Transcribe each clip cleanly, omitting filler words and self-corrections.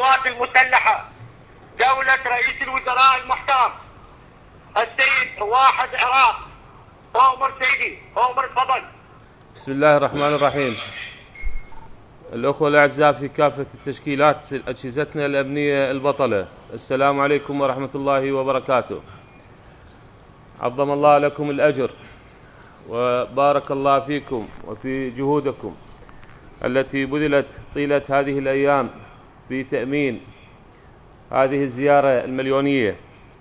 القوات المسلحة دولة رئيس الوزراء المحترم السيد واحد عراق عمر سيدي. عمر تفضل. بسم الله الرحمن الرحيم. الأخوة الأعزاء في كافة التشكيلات أجهزتنا الأمنية البطلة، السلام عليكم ورحمة الله وبركاته. عظم الله لكم الأجر وبارك الله فيكم وفي جهودكم التي بذلت طيلة هذه الأيام في تأمين هذه الزيارة المليونية،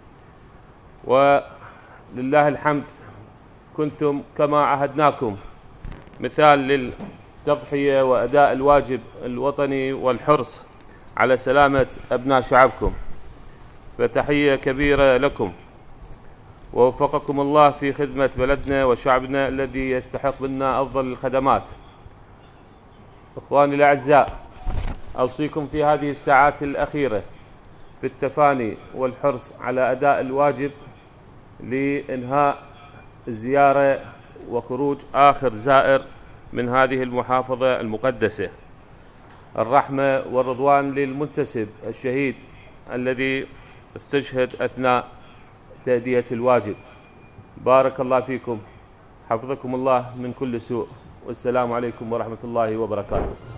ولله الحمد كنتم كما عهدناكم مثال للتضحية وأداء الواجب الوطني والحرص على سلامة أبناء شعبكم، فتحية كبيرة لكم ووفقكم الله في خدمة بلدنا وشعبنا الذي يستحق منا أفضل الخدمات. إخواني الأعزاء، أوصيكم في هذه الساعات الأخيرة في التفاني والحرص على أداء الواجب لإنهاء الزيارة وخروج آخر زائر من هذه المحافظة المقدسة. الرحمة والرضوان للمنتسب الشهيد الذي استشهد أثناء تأدية الواجب. بارك الله فيكم، حفظكم الله من كل سوء، والسلام عليكم ورحمة الله وبركاته.